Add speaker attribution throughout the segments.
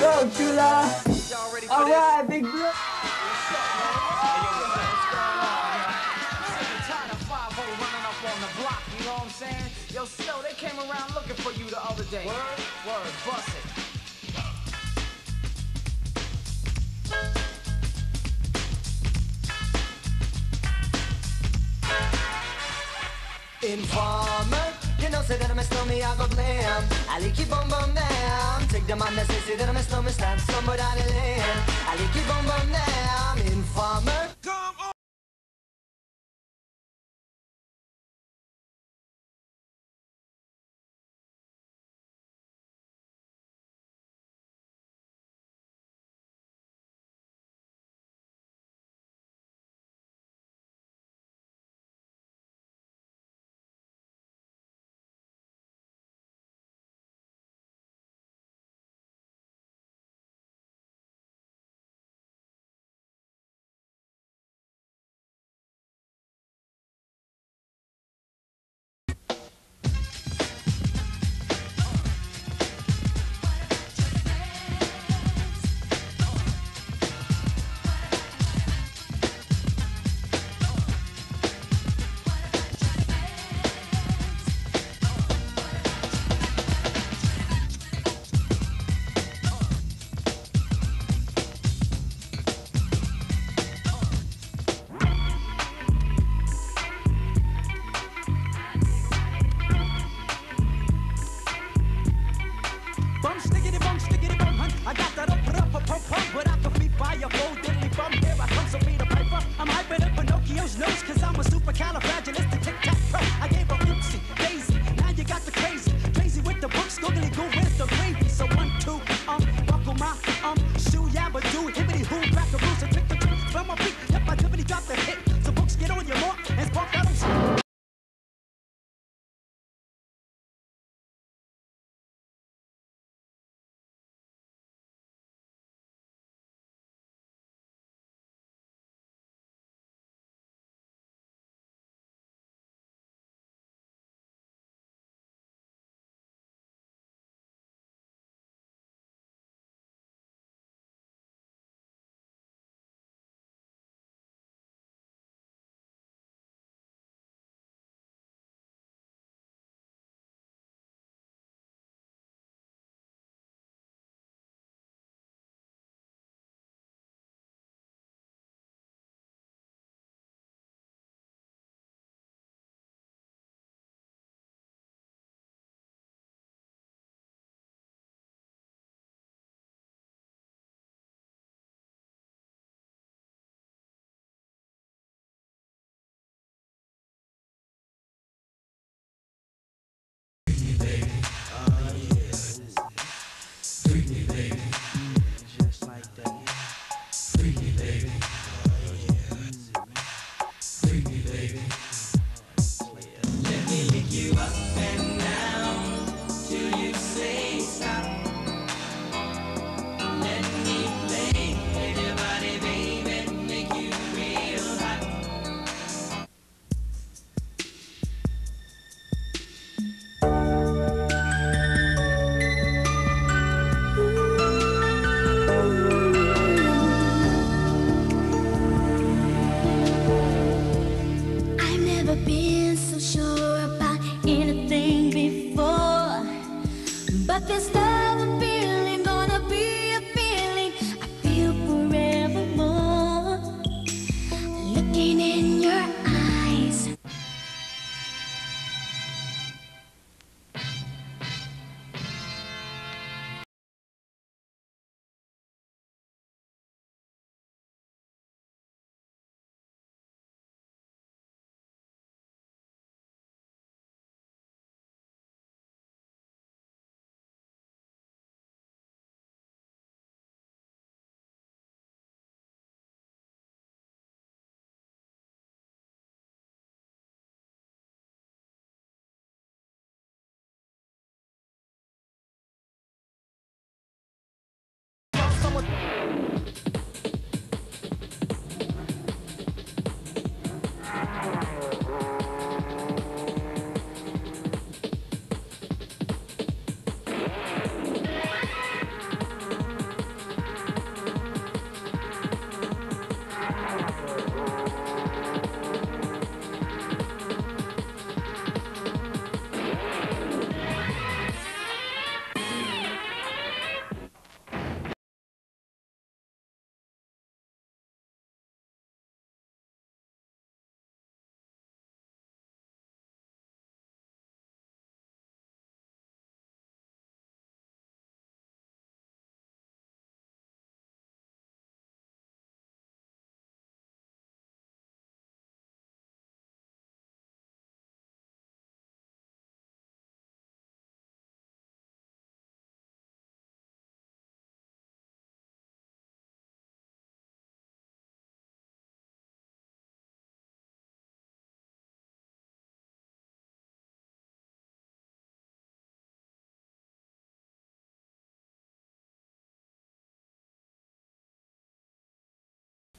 Speaker 1: go, Chula.
Speaker 2: Y'all ready for
Speaker 1: All
Speaker 2: this?
Speaker 1: right, big bro.
Speaker 2: What's up, man? Hey, yo, what's going on, man? Sick and tired of 5 running up on the block, you know what I'm saying? Yo, Snow, they came around looking for you the other day. Word, bust it.
Speaker 3: Informer, you know, say that I'm a snowman, I go blam. I like keep on bum down. Take the man that say that I'm a snowman, stop somewhere down the lane. I like keep on bum down. Informer.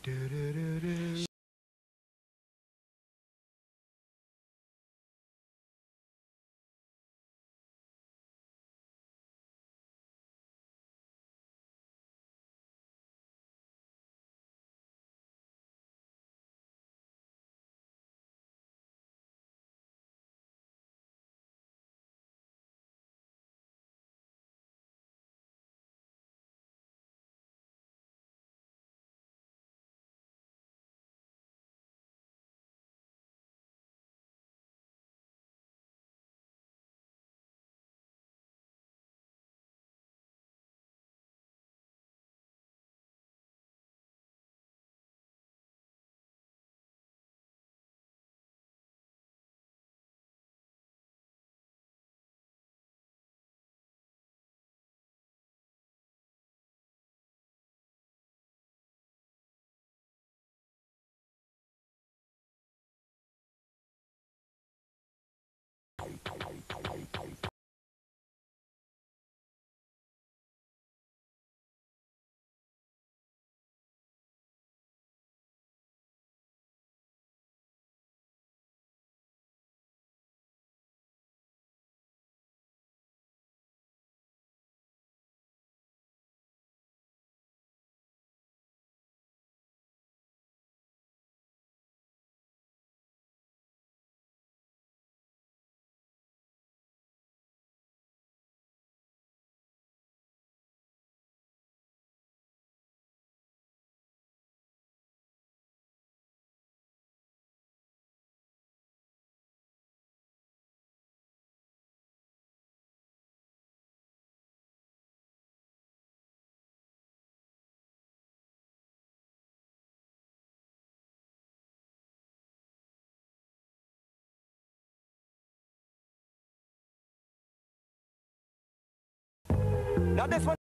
Speaker 3: Now this one.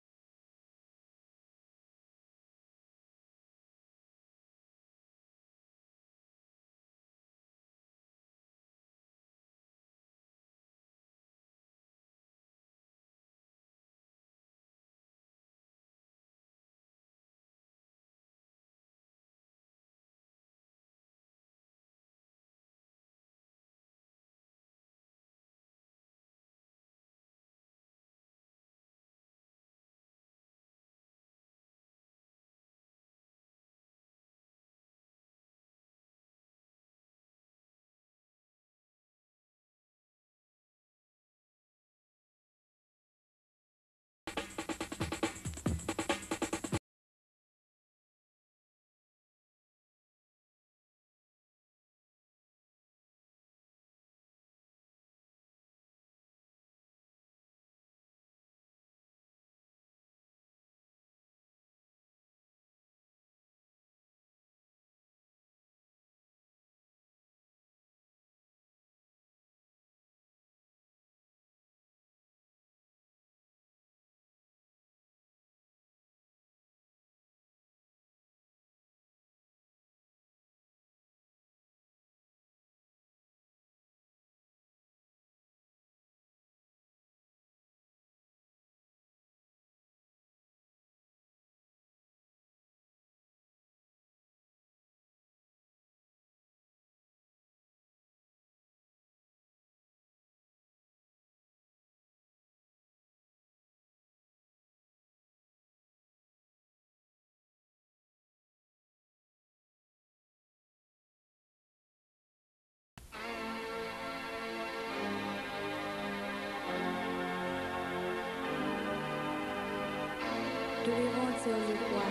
Speaker 1: Tulivyoanza ulikuwa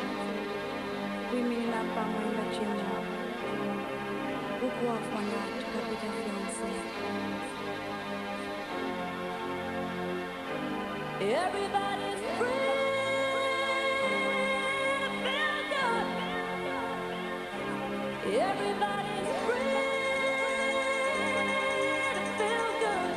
Speaker 1: kuiminina pamoja chini huku wafanya tukapita fiance. Everybody's free to feel good. Everybody's free to feel good.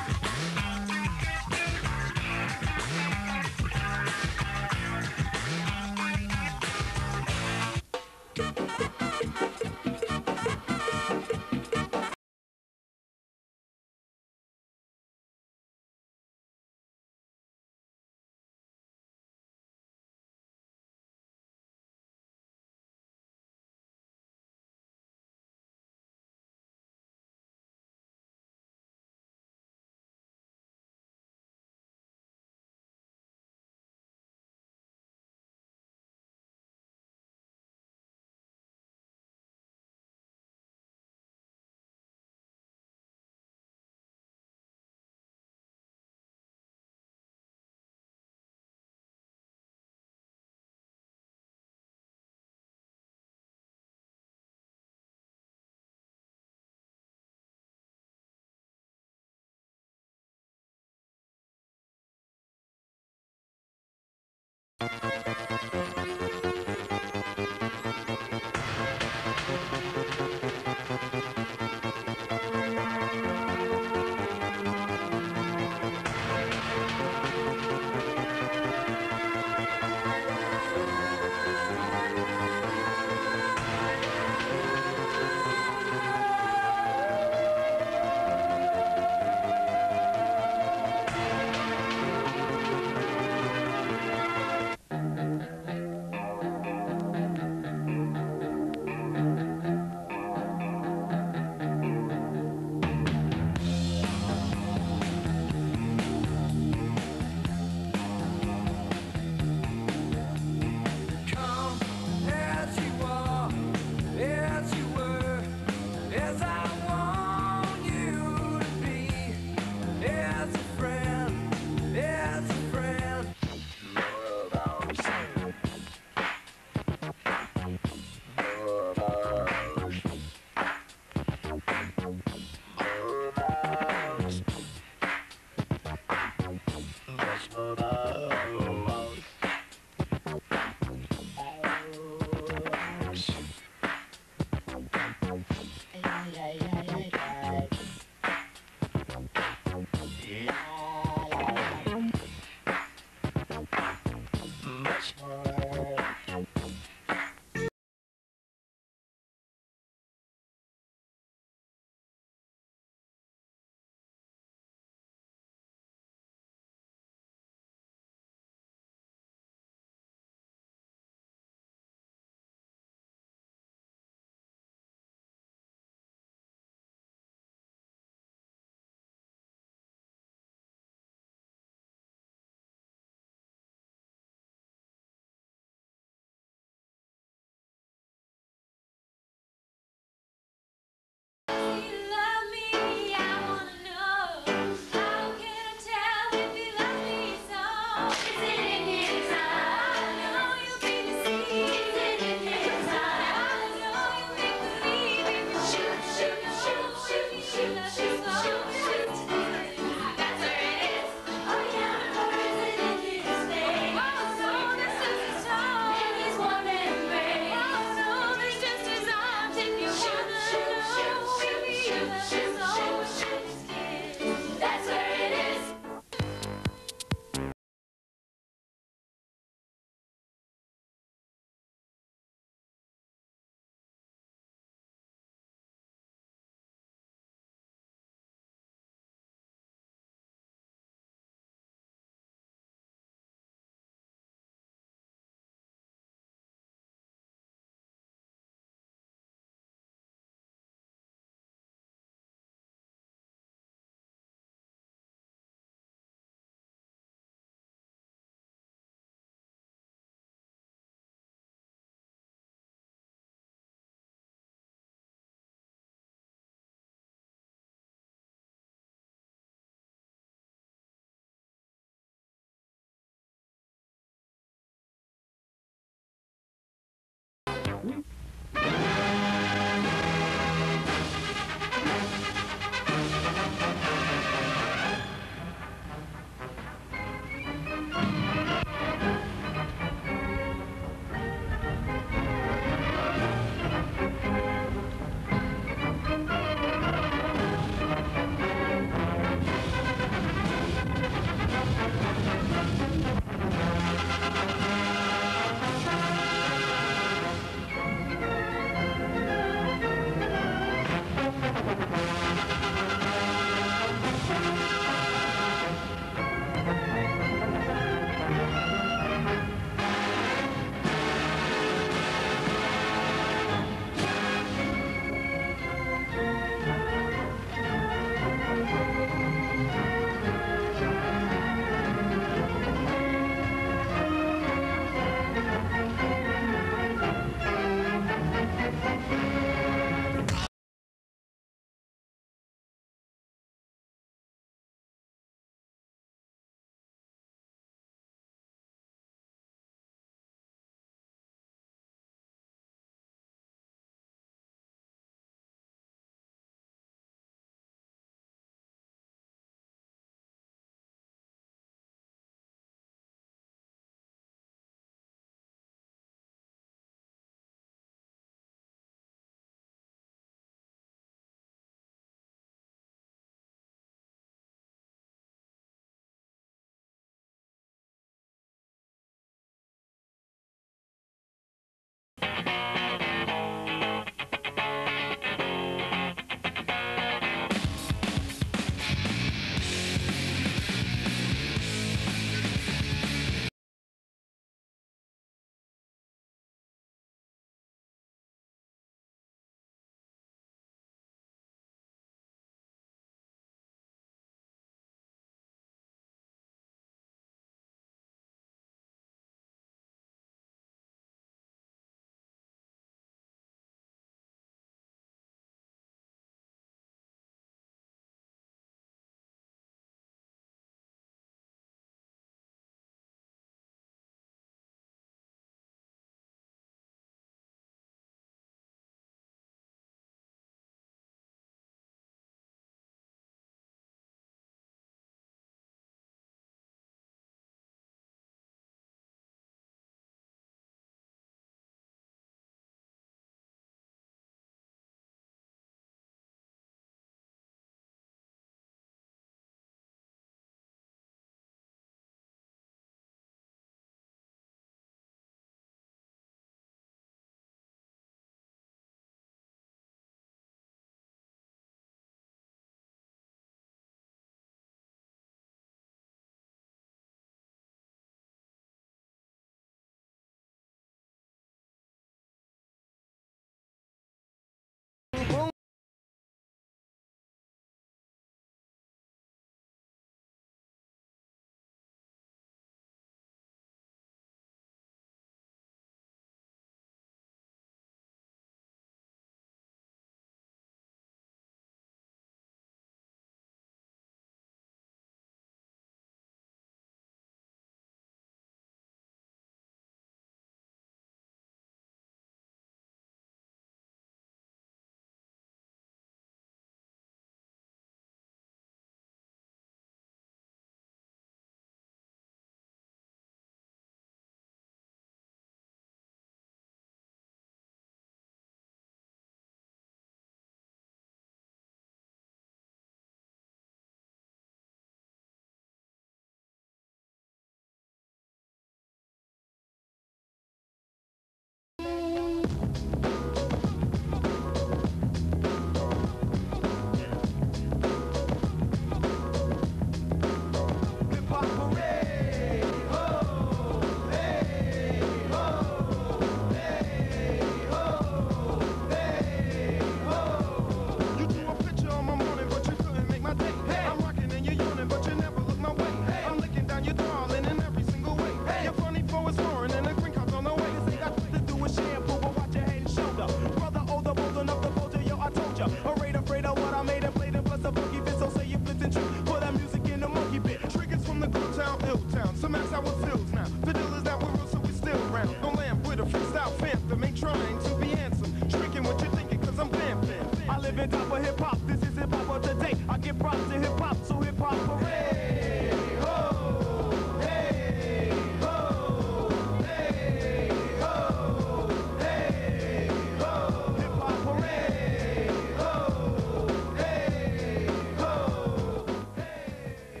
Speaker 4: Some ask how it feels now. The deal is that we're real, so we still round. No lamb with a freestyle phantom. Ain't trying to be handsome. Shrinking what you're thinking, cause I'm vamping. I live in top of hip hop. This is hip hop of today. I give props to hip hop, so hip hop hooray. Ho, hey, ho, hey, ho, hey, ho. Hip hop hooray. Ho, hey, ho, hey.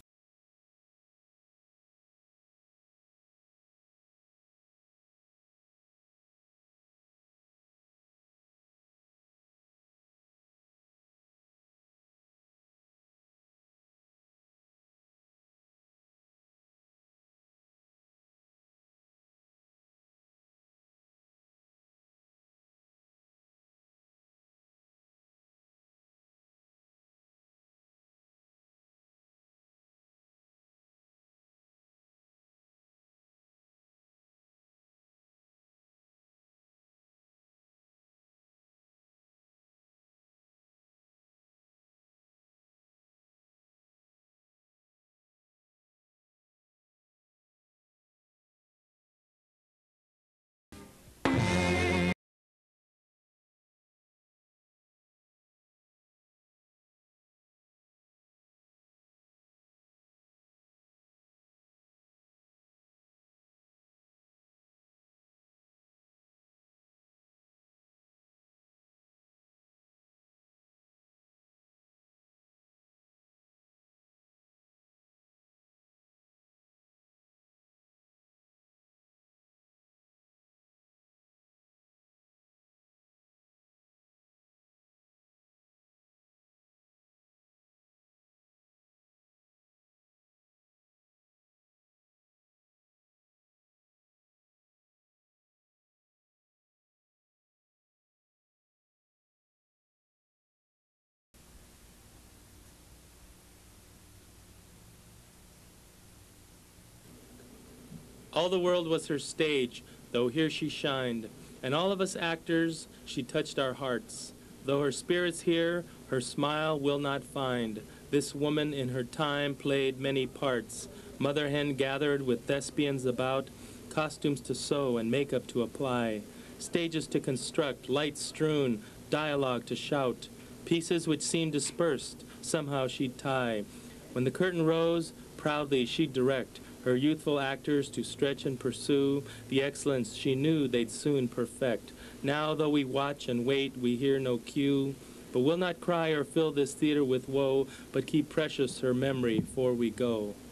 Speaker 5: All the world was her stage, though here she shined, and all of us actors, she touched our hearts. Though her spirit's here, her smile will not find. This woman in her time played many parts. Mother hen gathered with thespians about, costumes to sew and makeup to apply, stages to construct, lights strewn, dialogue to shout, pieces which seemed dispersed, somehow she'd tie. When the curtain rose, proudly she'd direct her youthful actors to stretch and pursue the excellence she knew they'd soon perfect. Now, though we watch and wait, we hear no cue, but will not cry or fill this theater with woe, but keep precious her memory 'fore we go.